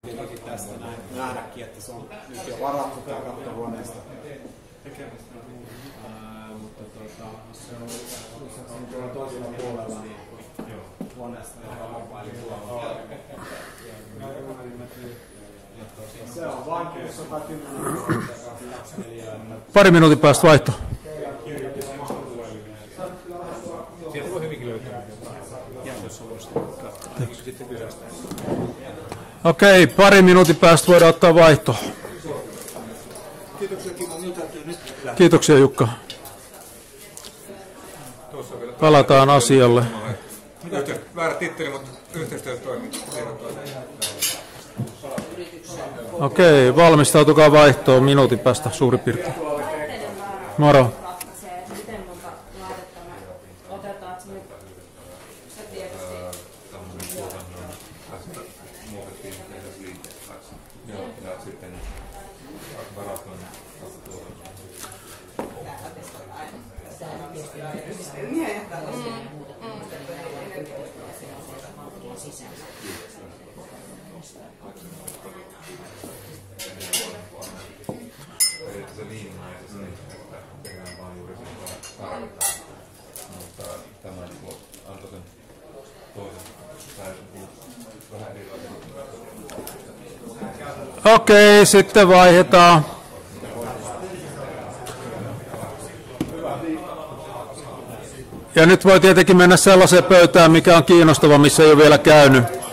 tästä nähdäkin, että se on nyt jo varattu tämä kattohuoneesta. Mutta se on tuolla toisella puolella niin huoneesta, joka on paljon puolella. Se on vain 610. Pari minuutin päästä vaihto. Sieltä voi hyvinkin löytää. Okei, pari minuutin päästä voidaan ottaa vaihto. Kiitoksia Jukka. Palataan asialle. Väärä titteli, mutta yhteistyö toimii. Okei, valmistautukaa vaihtoon minuutin päästä suurin piirtein. Moro. Okei, sitten vaihdetaan. Ja nyt voi tietenkin mennä sellaiseen pöytään, mikä on kiinnostava, missä ei ole vielä käynyt.